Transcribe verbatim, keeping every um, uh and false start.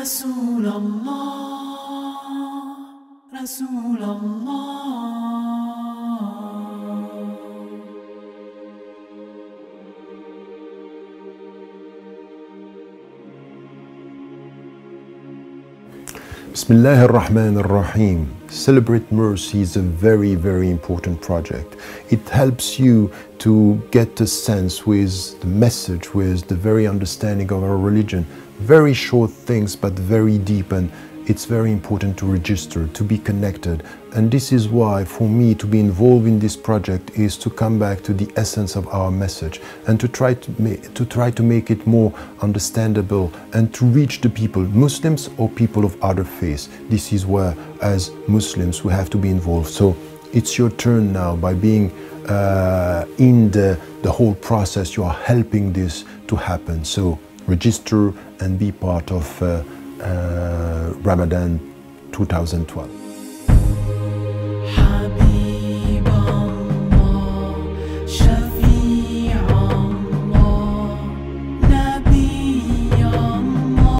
رسول الله رسول الله Bismillah ar-Rahman ar-Rahim. Celebrate Mercy is a very, very important project. It helps you to get a sense with the message, with the very understanding of our religion. Very short things, but very deep, and it's very important to register, to be connected. And this is why, for me, to be involved in this project is to come back to the essence of our message and to try to, make, to try to make it more understandable and to reach the people, Muslims or people of other faiths. This is where, as Muslims, we have to be involved. So it's your turn now. By being uh, in the, the whole process, you are helping this to happen. So register and be part of uh, uh, Ramadan two thousand twelve.